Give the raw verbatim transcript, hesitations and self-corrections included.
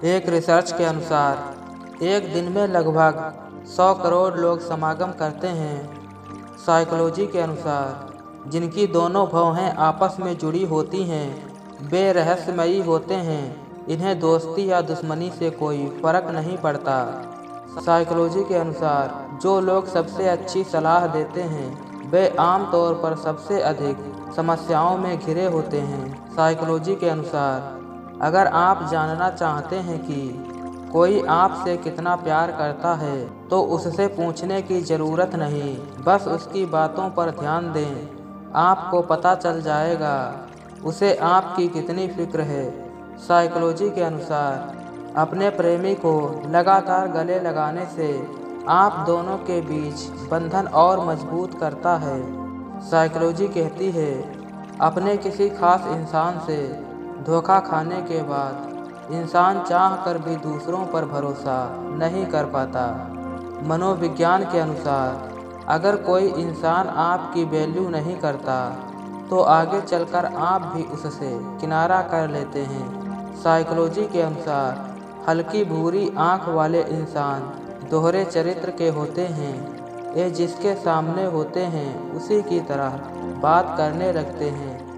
एक रिसर्च के अनुसार एक दिन में लगभग सौ करोड़ लोग समागम करते हैं। साइकोलॉजी के अनुसार जिनकी दोनों भौहें आपस में जुड़ी होती हैं वे रहस्यमयी होते हैं, इन्हें दोस्ती या दुश्मनी से कोई फर्क नहीं पड़ता। साइकोलॉजी के अनुसार जो लोग सबसे अच्छी सलाह देते हैं वे आमतौर पर सबसे अधिक समस्याओं में घिरे होते हैं। साइकोलॉजी के अनुसार अगर आप जानना चाहते हैं कि कोई आपसे कितना प्यार करता है तो उससे पूछने की ज़रूरत नहीं, बस उसकी बातों पर ध्यान दें, आपको पता चल जाएगा उसे आपकी कितनी फिक्र है। साइकोलॉजी के अनुसार अपने प्रेमी को लगातार गले लगाने से आप दोनों के बीच बंधन और मजबूत करता है। साइकोलॉजी कहती है अपने किसी खास इंसान से धोखा खाने के बाद इंसान चाह कर भी दूसरों पर भरोसा नहीं कर पाता। मनोविज्ञान के अनुसार अगर कोई इंसान आपकी वैल्यू नहीं करता तो आगे चलकर आप भी उससे किनारा कर लेते हैं। साइकोलॉजी के अनुसार हल्की भूरी आँख वाले इंसान दोहरे चरित्र के होते हैं, ये जिसके सामने होते हैं उसी की तरह बात करने लगते हैं।